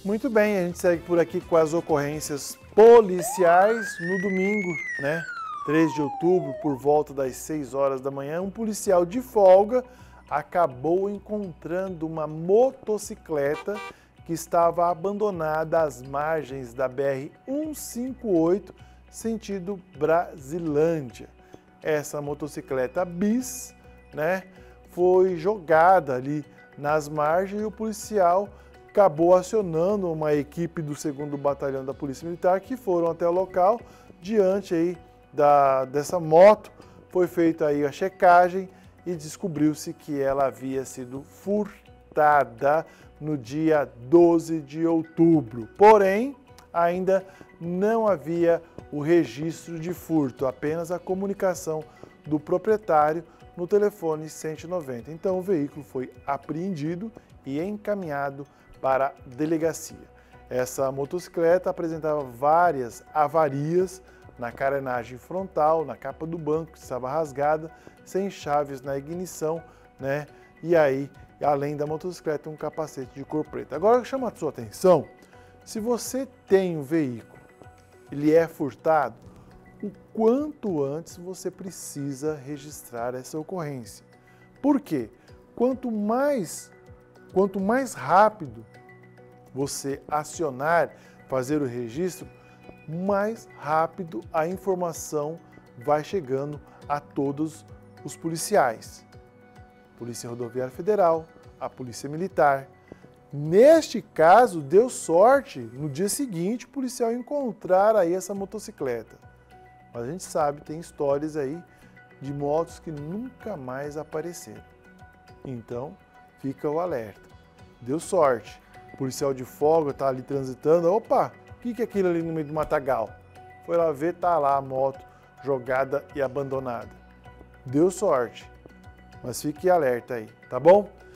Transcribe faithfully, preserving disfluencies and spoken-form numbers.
Muito bem, a gente segue por aqui com as ocorrências policiais no domingo, né? três de outubro, por volta das seis horas da manhã, um policial de folga acabou encontrando uma motocicleta que estava abandonada às margens da B R cento e cinquenta e oito, sentido Brasilândia. Essa motocicleta bis, né, foi jogada ali nas margens e o policial acabou acionando uma equipe do segundo Batalhão da Polícia Militar que foram até o local. Diante aí da, dessa moto, foi feita aí a checagem e descobriu-se que ela havia sido furtada no dia doze de outubro. Porém, ainda não havia o registro de furto, apenas a comunicação do proprietário no telefone cento e noventa. Então, o veículo foi apreendido e encaminhado para a delegacia. Essa motocicleta apresentava várias avarias na carenagem frontal, na capa do banco, que estava rasgada, sem chaves na ignição, né? E aí, além da motocicleta, um capacete de cor preta. Agora, chama a sua atenção, se você tem um veículo, ele é furtado, o quanto antes você precisa registrar essa ocorrência. Por quê? Quanto mais, quanto mais rápido você acionar, fazer o registro, mais rápido a informação vai chegando a todos os policiais. Polícia Rodoviária Federal, a Polícia Militar. Neste caso, deu sorte no dia seguinte o policial encontrar aí essa motocicleta. Mas a gente sabe, tem histórias aí de motos que nunca mais apareceram. Então, fica o alerta. Deu sorte. O policial de folga está ali transitando. Opa, o que é aquilo ali no meio do matagal? Foi lá ver, tá lá a moto jogada e abandonada. Deu sorte. Mas fique alerta aí, tá bom?